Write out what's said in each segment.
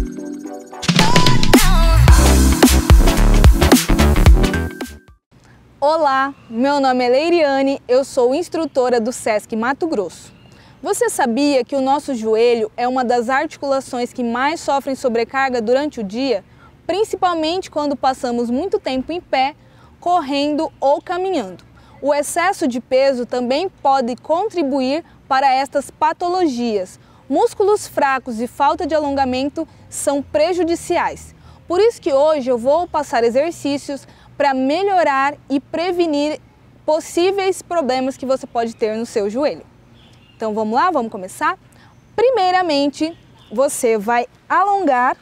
Olá, meu nome é Leiriane, eu sou instrutora do SESC Mato Grosso. Você sabia que o nosso joelho é uma das articulações que mais sofrem sobrecarga durante o dia, principalmente quando passamos muito tempo em pé, correndo ou caminhando? O excesso de peso também pode contribuir para estas patologias. Músculos fracos e falta de alongamento são prejudiciais. Por isso que hoje eu vou passar exercícios para melhorar e prevenir possíveis problemas que você pode ter no seu joelho. Então vamos lá, vamos começar? Primeiramente, você vai alongar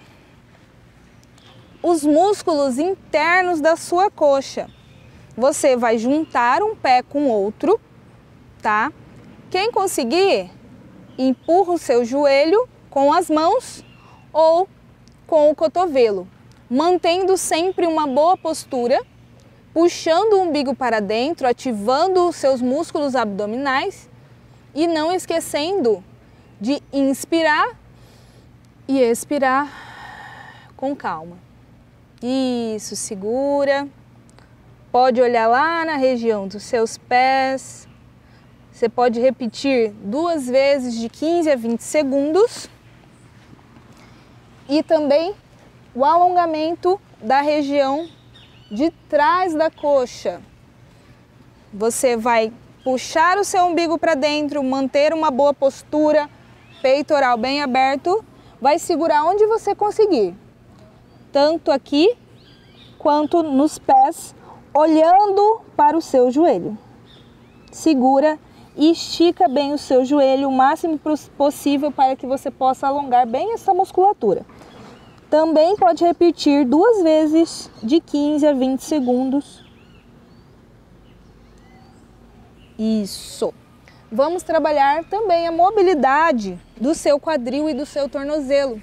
os músculos internos da sua coxa. Você vai juntar um pé com outro, tá? Quem conseguir, empurra o seu joelho com as mãos ou com o cotovelo, mantendo sempre uma boa postura, puxando o umbigo para dentro, ativando os seus músculos abdominais e não esquecendo de inspirar e expirar com calma. Isso, segura. Pode olhar lá na região dos seus pés. Você pode repetir 2 vezes de 15 a 20 segundos. E também o alongamento da região de trás da coxa. Você vai puxar o seu umbigo para dentro, manter uma boa postura, peitoral bem aberto, vai segurar onde você conseguir, tanto aqui quanto nos pés, olhando para o seu joelho. Segura e estica bem o seu joelho o máximo possível para que você possa alongar bem essa musculatura. Também pode repetir 2 vezes de 15 a 20 segundos. Isso. Vamos trabalhar também a mobilidade do seu quadril e do seu tornozelo.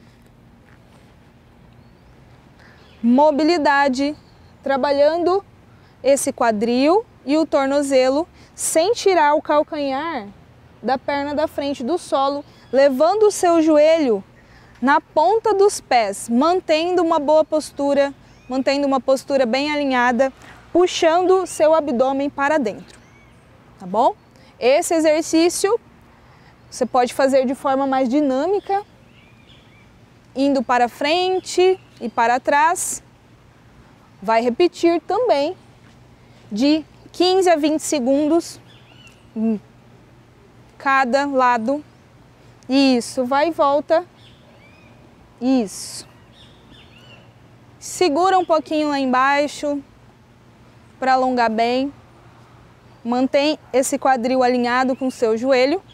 Mobilidade, trabalhando esse quadril e o tornozelo sem tirar o calcanhar da perna da frente do solo, levando o seu joelho na ponta dos pés, mantendo uma boa postura, mantendo uma postura bem alinhada, puxando seu abdômen para dentro, tá bom? Esse exercício você pode fazer de forma mais dinâmica, indo para frente e para trás. Vai repetir também de 15 a 20 segundos em cada lado. Isso, vai e volta. Isso. Segura um pouquinho lá embaixo para alongar bem. Mantém esse quadril alinhado com o seu joelho.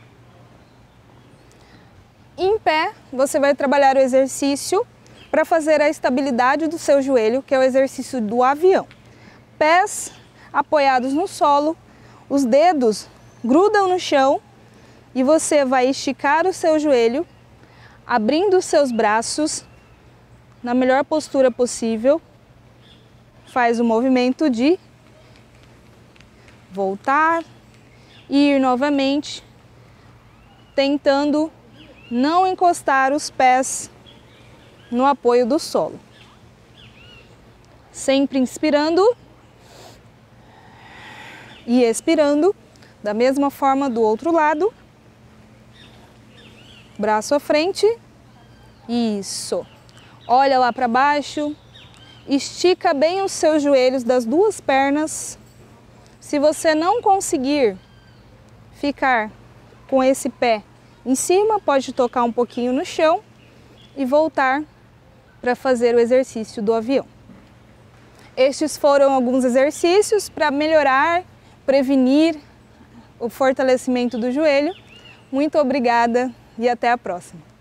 Em pé, você vai trabalhar o exercício para fazer a estabilidade do seu joelho, que é o exercício do avião. Pés apoiados no solo, os dedos grudam no chão e você vai esticar o seu joelho, abrindo os seus braços na melhor postura possível. Faz o movimento de voltar e ir novamente, tentando não encostar os pés no apoio do solo. Sempre inspirando e expirando, da mesma forma do outro lado. Braço à frente. Isso. Olha lá para baixo. Estica bem os seus joelhos das 2 pernas. Se você não conseguir ficar com esse pé em cima, pode tocar um pouquinho no chão e voltar para fazer o exercício do avião. Estes foram alguns exercícios para melhorar, prevenir o fortalecimento do joelho. Muito obrigada e até a próxima.